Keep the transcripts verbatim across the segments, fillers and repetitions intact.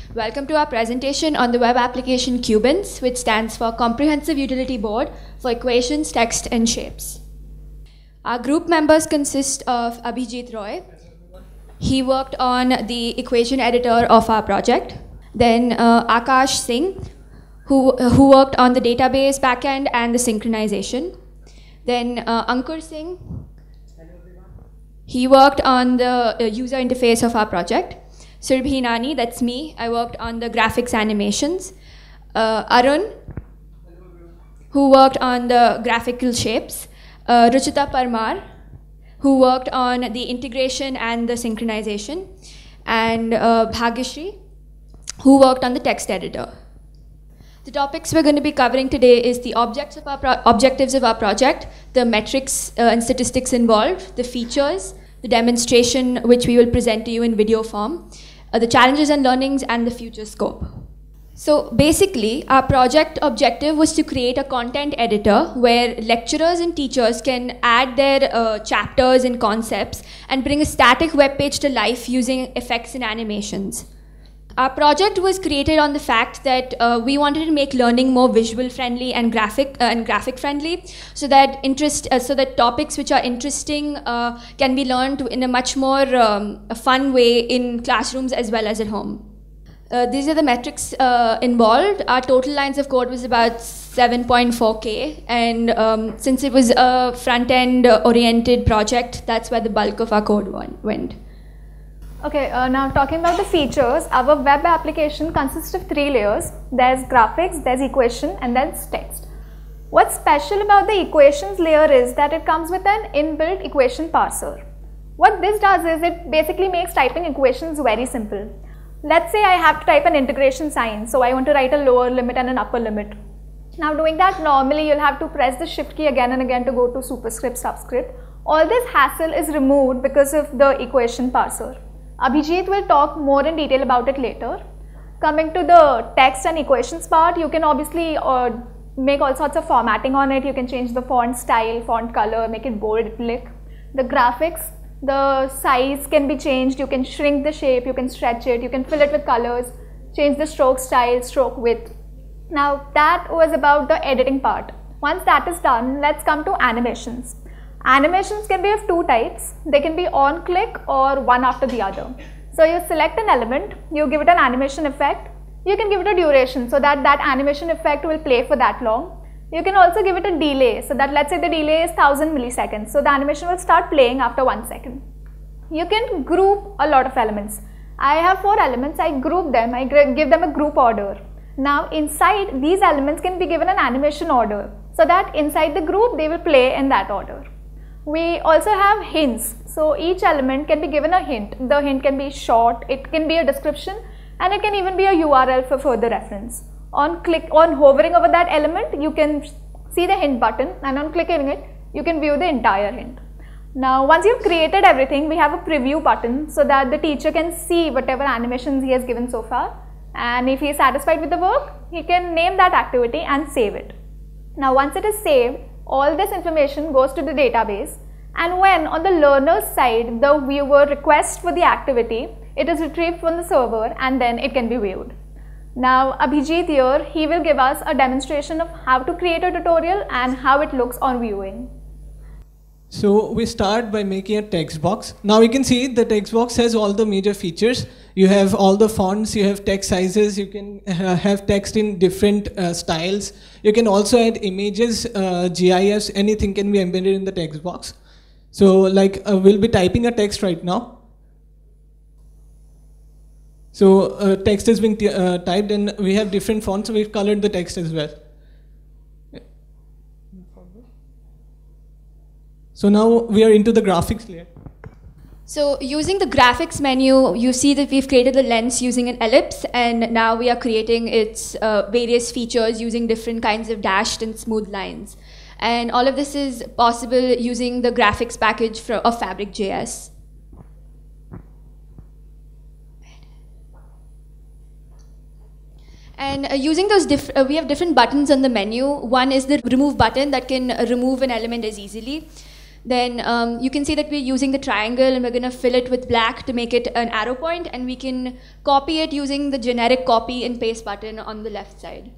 Welcome to our presentation on the web application Cubins, which stands for Comprehensive Utility Board for Equations, Text, and Shapes. Our group members consist of Abhijit Roy. He worked on the equation editor of our project. Then uh, Akash Singh, who, uh, who worked on the database backend and the synchronization. Then uh, Ankur Singh. He worked on the uh, user interface of our project. Surbhi Nani, that's me. I worked on the graphics animations. Uh, Arun, who worked on the graphical shapes. Uh, Ruchita Parmar, who worked on the integration and the synchronization. And uh, Bhagyashree, who worked on the text editor. The topics we're going to be covering today is the objects of our pro objectives of our project, the metrics uh, and statistics involved, the features, the demonstration which we will present to you in video form, uh, the challenges and learnings, and the future scope. So basically, our project objective was to create a content editor where lecturers and teachers can add their uh, chapters and concepts and bring a static web page to life using effects and animations. Our project was created on the fact that uh, we wanted to make learning more visual friendly and graphic uh, and graphic friendly, so that interest, uh, so that topics which are interesting uh, can be learned in a much more um, a fun way in classrooms as well as at home. Uh, these are the metrics uh, involved. Our total lines of code was about seven point four K, and um, since it was a front-end uh, oriented project, that's where the bulk of our code went. Okay, uh, now talking about the features, our web application consists of three layers. There's graphics, there's equation, and there's text. What's special about the equations layer is that it comes with an inbuilt equation parser. What this does is it basically makes typing equations very simple. Let's say I have to type an integration sign, so I want to write a lower limit and an upper limit. Now doing that, normally you'll have to press the shift key again and again to go to superscript, subscript. All this hassle is removed because of the equation parser. Abhijit will talk more in detail about it later. Coming to the text and equations part, you can obviously uh, make all sorts of formatting on it. You can change the font style, font color, make it bold, italic. The graphics, the size can be changed. You can shrink the shape, you can stretch it, you can fill it with colors, change the stroke style, stroke width. Now that was about the editing part. Once that is done, let's come to animations. Animations can be of two types. They can be on click or one after the other. So you select an element, you give it an animation effect. You can give it a duration so that that animation effect will play for that long. You can also give it a delay, so that let's say the delay is one thousand milliseconds. So the animation will start playing after one second. You can group a lot of elements. I have four elements, I group them, I give them a group order. Now inside these elements can be given an animation order, so that inside the group they will play in that order. We also have hints, so each element can be given a hint. The hint can be short, it can be a description, and it can even be a U R L for further reference. On click, on hovering over that element, you can see the hint button, and on clicking it, you can view the entire hint. Now once you've created everything, we have a preview button so that the teacher can see whatever animations he has given so far, and if he is satisfied with the work, he can name that activity and save it. Now once it is saved, all this information goes to the database, and when on the learner's side the viewer requests for the activity, it is retrieved from the server and then it can be viewed. Now Abhijit here, he will give us a demonstration of how to create a tutorial and how it looks on viewing. So we start by making a text box. Now you can see the text box has all the major features. You have all the fonts, you have text sizes, you can uh, have text in different uh, styles. You can also add images, uh, GIFs, anything can be embedded in the text box. So like uh, we'll be typing a text right now. So uh, text is being uh, typed, and we have different fonts, so we've colored the text as well. So now we are into the graphics layer. So using the graphics menu, you see that we've created the lens using an ellipse, and now we are creating its uh, various features using different kinds of dashed and smooth lines. And all of this is possible using the graphics package for, of Fabric J S. And uh, using those, diff uh, we have different buttons on the menu. One is the remove button that can uh, remove an element as easily. Then um, you can see that we're using the triangle and we're going to fill it with black to make it an arrow point, and we can copy it using the generic copy and paste button on the left side.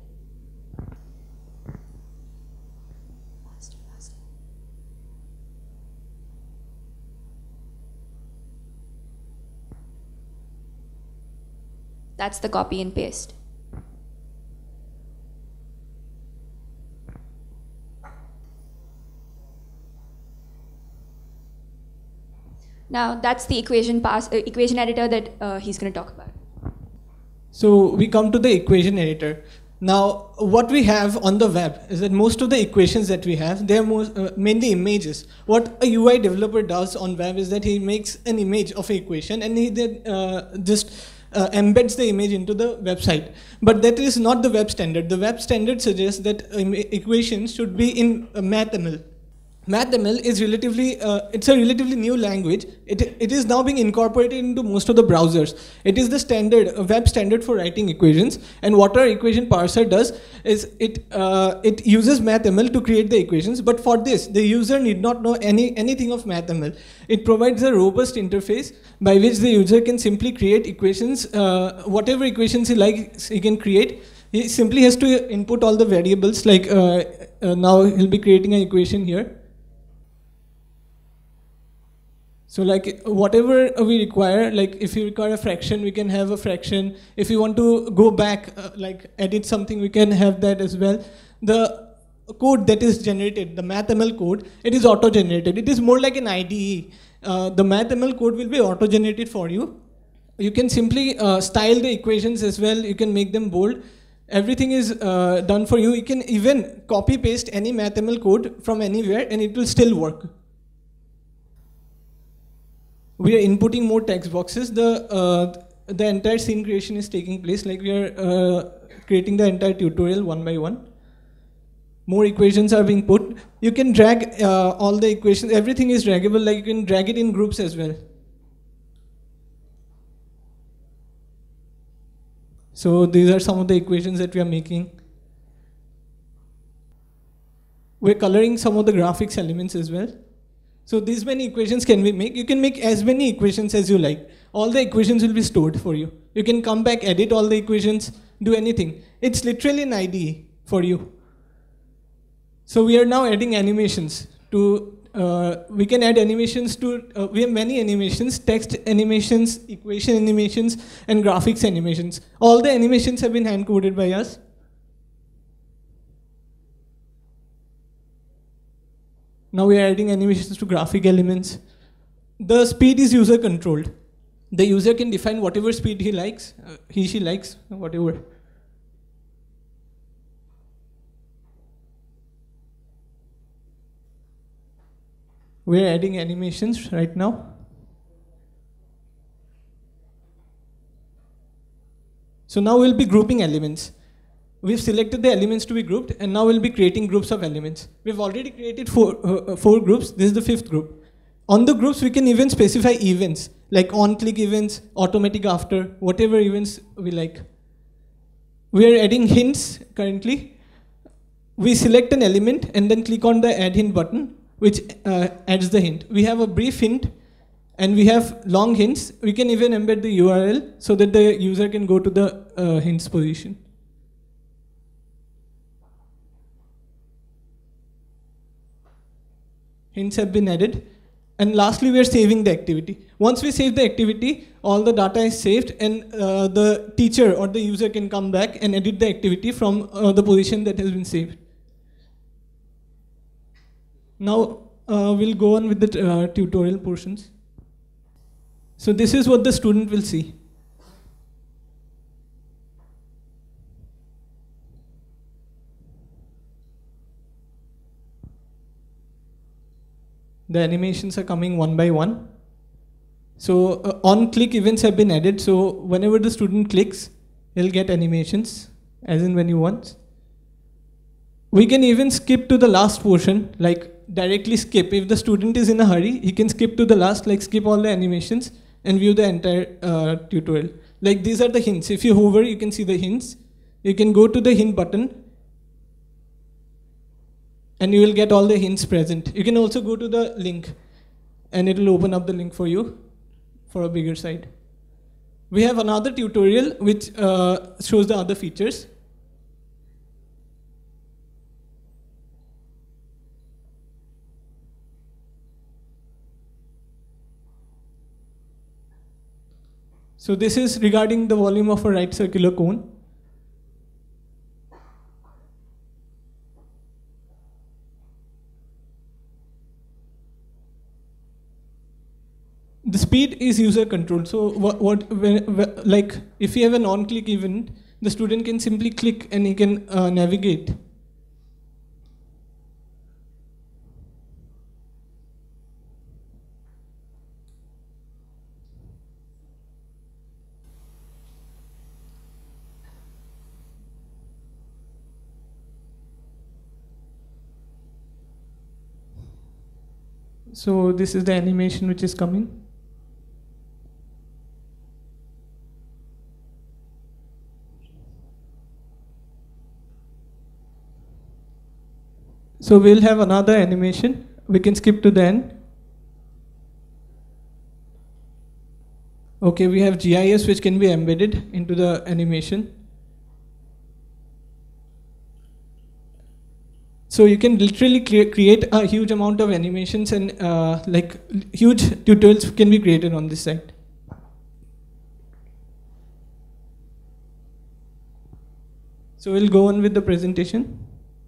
That's the copy and paste. Now that's the equation pass, uh, equation editor that uh, he's going to talk about. So we come to the equation editor. Now what we have on the web is that most of the equations that we have, they are most, uh, mainly images. What a U I developer does on web is that he makes an image of an equation and he then uh, just uh, embeds the image into the website. But that is not the web standard. The web standard suggests that um, equations should be in uh, MathML. MathML is relatively, uh, it's a relatively new language. It, it is now being incorporated into most of the browsers. It is the standard, uh, web standard for writing equations. And what our equation parser does is it, uh, it uses MathML to create the equations. But for this, the user need not know any, anything of MathML. It provides a robust interface by which the user can simply create equations, uh, whatever equations he likes, he can create. He simply has to input all the variables, like uh, uh, now he'll be creating an equation here. So like whatever we require, like if you require a fraction, we can have a fraction. If you want to go back, uh, like edit something, we can have that as well. The code that is generated, the MathML code, it is auto-generated. It is more like an I D E. Uh, the MathML code will be auto-generated for you. You can simply uh, style the equations as well. You can make them bold. Everything is uh, done for you. You can even copy paste any MathML code from anywhere and it will still work. We are inputting more text boxes. The, uh, the entire scene creation is taking place. Like we are uh, creating the entire tutorial one by one. More equations are being put. You can drag uh, all the equations. Everything is draggable. Like you can drag it in groups as well. So these are some of the equations that we are making. We're coloring some of the graphics elements as well. So these many equations can we make. You can make as many equations as you like. All the equations will be stored for you. You can come back, edit all the equations, do anything. It's literally an I D E for you. So we are now adding animations to, uh, we can add animations to, uh, we have many animations, text animations, equation animations, and graphics animations. All the animations have been hand coded by us. Now we are adding animations to graphic elements. The speed is user controlled. The user can define whatever speed he likes, uh, he, she likes, whatever. We are adding animations right now. So now we'll be grouping elements. We've selected the elements to be grouped, and now we'll be creating groups of elements. We've already created four, uh, four groups. This is the fifth group. On the groups, we can even specify events, like on-click events, automatic after, whatever events we like. We are adding hints currently. We select an element and then click on the add hint button, which uh, adds the hint. We have a brief hint, and we have long hints. We can even embed the U R L so that the user can go to the uh, hints position. Hints have been added. And lastly, we are saving the activity. Once we save the activity, all the data is saved, and uh, the teacher or the user can come back and edit the activity from uh, the position that has been saved. Now uh, we'll go on with the uh, tutorial portions. So this is what the student will see. The animations are coming one by one. So uh, on-click events have been added. So whenever the student clicks, he'll get animations, as in when he wants. We can even skip to the last portion, like directly skip. If the student is in a hurry, he can skip to the last, like skip all the animations and view the entire uh, tutorial. Like these are the hints. If you hover, you can see the hints. You can go to the hint button and you will get all the hints present. You can also go to the link, and it will open up the link for you for a bigger site. We have another tutorial which uh, shows the other features. So this is regarding the volume of a right circular cone. The speed is user controlled. So what, what when, when, like if you have an on-click event, the student can simply click and he can uh, navigate. So this is the animation which is coming. So we'll have another animation. We can skip to the end. Okay, we have G I S which can be embedded into the animation. So you can literally cre create a huge amount of animations, and uh, like huge tutorials can be created on this site. So we'll go on with the presentation.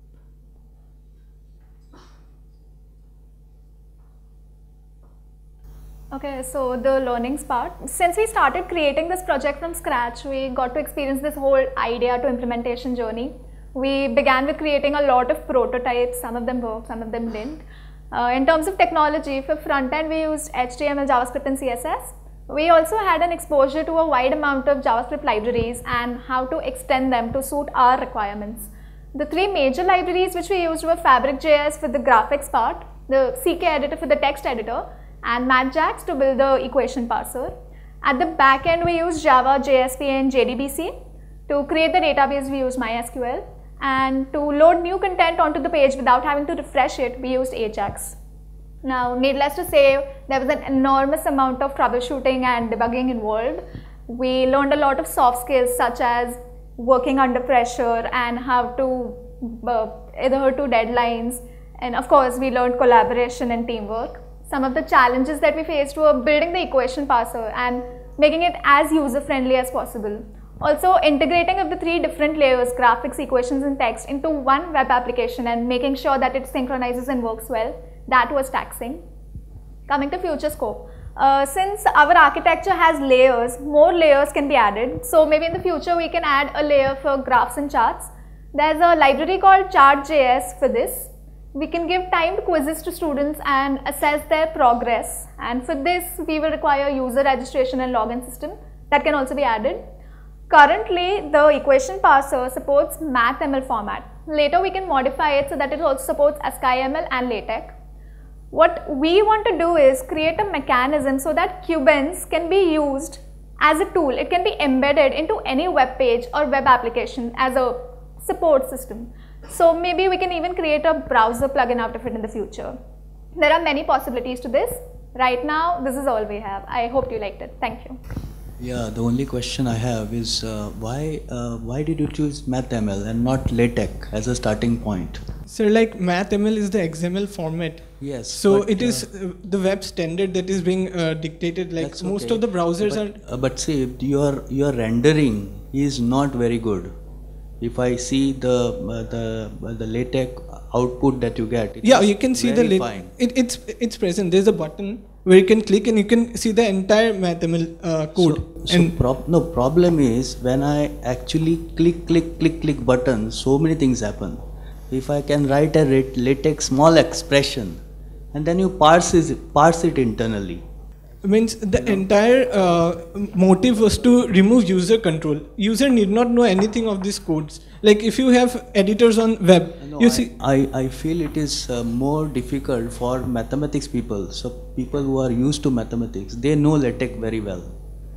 Okay, so the learnings part. Since we started creating this project from scratch, we got to experience this whole idea to implementation journey. We began with creating a lot of prototypes. Some of them worked, some of them didn't. Uh, in terms of technology, for front end we used H T M L, JavaScript and C S S. We also had an exposure to a wide amount of JavaScript libraries and how to extend them to suit our requirements. The three major libraries which we used were Fabric J S for the graphics part, the C K editor for the text editor, and MathJax to build the equation parser. At the back end we used Java, J S P and J D B C. To create the database we used MySQL, and to load new content onto the page without having to refresh it we used Ajax. Now needless to say, there was an enormous amount of troubleshooting and debugging involved. We learned a lot of soft skills such as working under pressure and how to uh, adhere to deadlines, and of course we learned collaboration and teamwork. Some of the challenges that we faced were building the equation parser and making it as user-friendly as possible. Also integrating of the three different layers, graphics, equations and text, into one web application and making sure that it synchronizes and works well, that was taxing. Coming to future scope. Uh, since our architecture has layers, more layers can be added. So maybe in the future we can add a layer for graphs and charts. There's a library called chart dot J S for this. We can give timed quizzes to students and assess their progress, and for this we will require user registration and login system that can also be added. Currently the equation parser supports MathML format. Later we can modify it so that it also supports AsciiML and LaTeX. What we want to do is create a mechanism so that Cubens can be used as a tool. It can be embedded into any web page or web application as a support system. So maybe we can even create a browser plugin out of it in the future. There are many possibilities to this. Right now, this is all we have. I hope you liked it. Thank you. Yeah, the only question I have is uh, why uh, why did you choose MathML and not LaTeX as a starting point? So like MathML is the X M L format. Yes. So but, it is uh, uh, the web standard that is being uh, dictated. Like most okay. of the browsers but, are. Uh, but see, your your rendering is not very good. If I see the uh, the uh, the LaTeX output that you get, it yeah, you can see the fine. It, it's it's present. There's a button where you can click and you can see the entire MathML uh, code. So, so and prob no problem is when I actually click click click click button, so many things happen. If I can write a LaTeX small expression and then you parse it, parse it internally. Means the you know? entire uh, motive was to remove user control. User need not know anything of these codes. Like if you have editors on web, no, you I, see. I, I feel it is uh, more difficult for mathematics people. So people who are used to mathematics, they know LaTeX very well.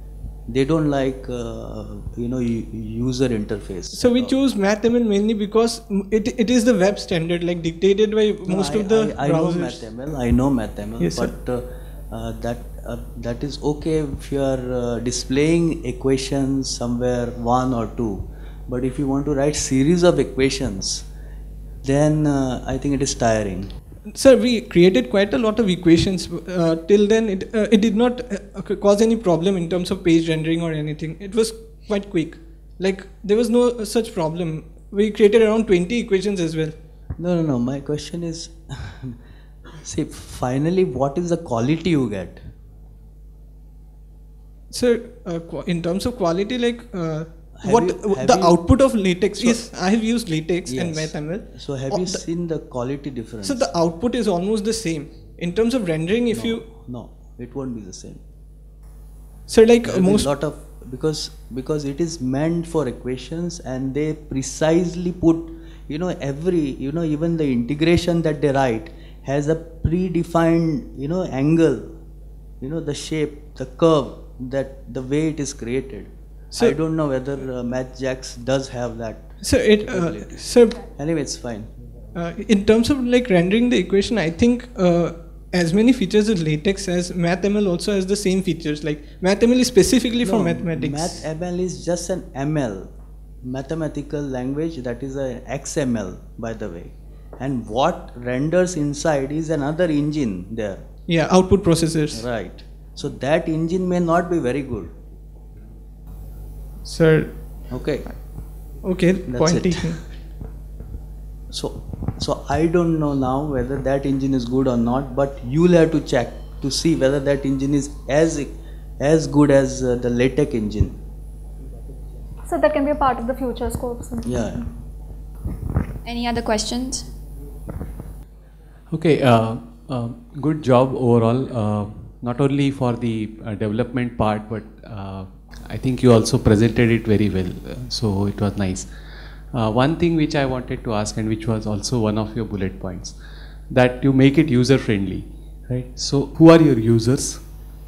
They don't like uh, you know user interface. So we choose MathML mainly because it it is the web standard, like dictated by no, most I, of the I, I browsers. know MathML. I know MathML, yes, but uh, uh, that uh, that is okay if you are uh, displaying equations somewhere one or two. But if you want to write series of equations, then uh, I think it is tiring. Sir, we created quite a lot of equations. Uh, till then, it, uh, it did not uh, cause any problem in terms of page rendering or anything. It was quite quick. Like, there was no such problem. We created around twenty equations as well. No, no, no. My question is, see, finally, what is the quality you get? Sir, uh, in terms of quality, like, uh, Have what you- have the you- output of latex So- is, I have used latex and Yes. MathML. So have Oh, you the- seen the quality difference? So the output is almost the same. In terms of rendering, if no, you, no, it won't be the same. so like There will be most, lot of because because it is meant for equations, and they precisely put, you know, every, you know, even the integration that they write has a predefined, you know, angle, you know, the shape, the curve, that the way it is created. So- I don't know whether uh, MathJax does have that. so it, uh, capability. so Anyway, it's fine. uh, in terms of like rendering the equation, I think uh, as many features as latex as MathML also has the same features. Like MathML is specifically for No, mathematics. MathML is just an M L, mathematical language, that is a X M L, by the way. And what renders inside is another engine there. Yeah, output processors. Right. So that engine may not be very good. Sir, Okay. okay, That's point it. taken. So so I don't know now whether that engine is good or not, but you'll have to check to see whether that engine is as as good as uh, the LaTeX engine. So that can be a part of the future scopes. Yeah. Any other questions? Okay, uh, uh, good job overall, uh, not only for the uh, development part, but uh, I think you also presented it very well, uh, so it was nice. Uh, one thing which I wanted to ask, and which was also one of your bullet points, that you make it user friendly, right? So who are your users?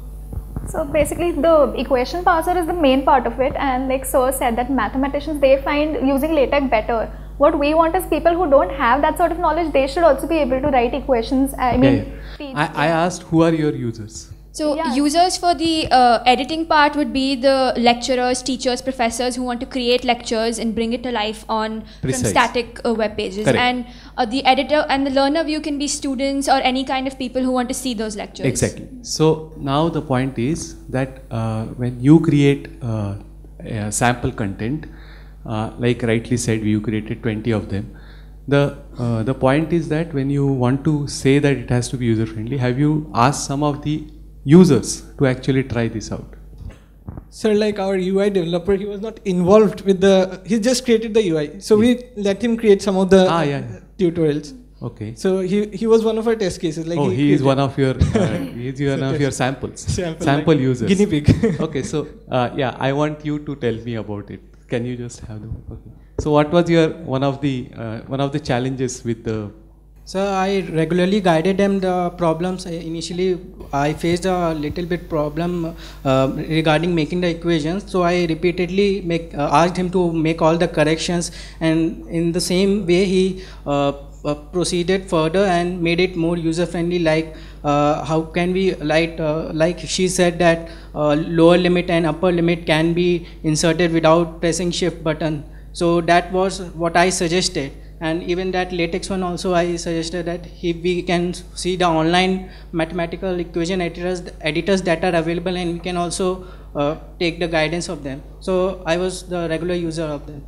So basically the equation parser is the main part of it, and like Sir said that mathematicians, they find using LaTeX better. What we want is people who don't have that sort of knowledge, they should also be able to write equations. I mean, Yeah, yeah. teach- I, I asked who are your users? So Yeah. users for the uh, editing part would be the lecturers, teachers, professors who want to create lectures and bring it to life on Precise. from static uh, web pages. Correct. And uh, the editor and the learner view can be students or any kind of people who want to see those lectures. Exactly. So now the point is that uh, when you create uh, a sample content, uh, like rightly said, you created twenty of them. The uh, the point is that when you want to say that it has to be user friendly, have you asked some of the users to actually try this out? Sir, like our U I developer, he was not involved with the, he just created the U I. So we let him create some of the Ah, uh, yeah. tutorials. Okay. So he, he was one of our test cases. Like Oh, he, he is created- one of your uh, he is one of your samples, Sample, sample like users. guinea pig. Okay, so uh, yeah, I want you to tell me about it. Can you just have the okay? So what was your one of the uh, one of the challenges with the? So I regularly guided them the problems. I- Initially, I faced a little bit problem uh, regarding making the equations. So I repeatedly make, uh, asked him to make all the corrections, and in the same way he uh, uh, proceeded further and made it more user friendly. Like uh, how can we like uh, like she said that uh, lower limit and upper limit can be inserted without pressing shift button. So that was what I suggested. And even that LaTeX one also, I suggested that if we can see the online mathematical equation editors, editors that are available, and we can also uh, take the guidance of them. So I was the regular user of them.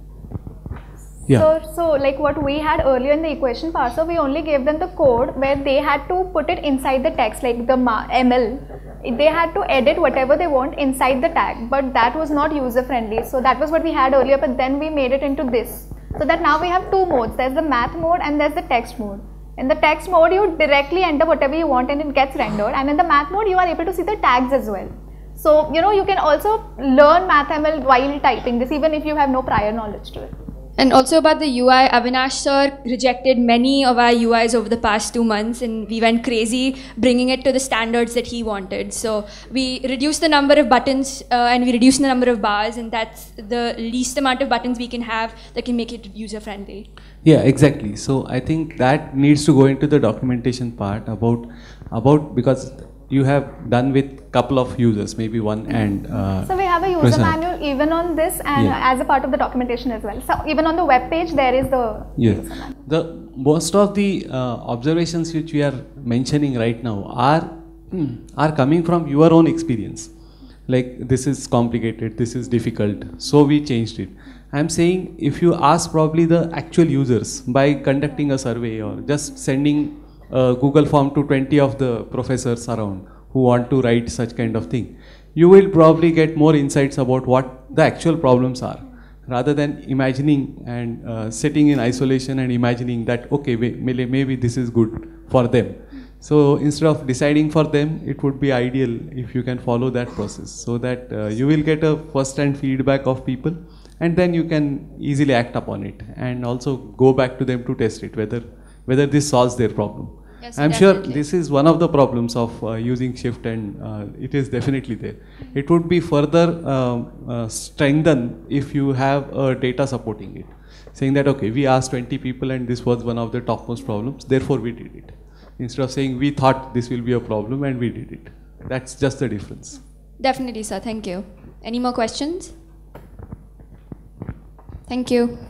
Yeah. So, so like what we had earlier in the equation parser, we only gave them the code where they had to put it inside the text, like the M L. They had to edit whatever they want inside the tag, but that was not user friendly. So that was what we had earlier, but then we made it into this. So that now we have two modes. There's the math mode and there's the text mode. In the text mode, you directly enter whatever you want and it gets rendered. And in the math mode, you are able to see the tags as well. So, you know, you can also learn MathML while typing this, even if you have no prior knowledge to it. And also about the U I, Avinash sir rejected many of our U Is over the past two months and we went crazy bringing it to the standards that he wanted. So we reduced the number of buttons uh, and we reduced the number of bars, and that's the least amount of buttons we can have that can make it user friendly. Yeah, exactly. So I think that needs to go into the documentation part about, about because you have done with couple of users, maybe one and uh, so we have a user person. manual even on this and Yeah. as a part of the documentation as well. So even on the web page there is the Yeah. user manual. The most of the uh, observations which we are mentioning right now are hmm, are coming from your own experience. Like this is complicated, this is difficult, so we changed it. I'm saying if you ask probably the actual users by conducting a survey or just sending a Google form to twenty of the professors around who want to write such kind of thing, you will probably get more insights about what the actual problems are, rather than imagining and uh, sitting in isolation and imagining that, okay, maybe, maybe this is good for them. So instead of deciding for them, it would be ideal if you can follow that process so that uh, you will get a first-hand feedback of people and then you can easily act upon it and also go back to them to test it, whether, whether this solves their problem. Yes, I'm definitely. sure this is one of the problems of uh, using Shift, and uh, it is definitely there. It would be further um, uh, strengthened if you have uh, data supporting it, saying that, okay, we asked twenty people and this was one of the topmost problems, therefore we did it. Instead of saying we thought this will be a problem and we did it. That's just the difference. Definitely, sir. Thank you. Any more questions? Thank you.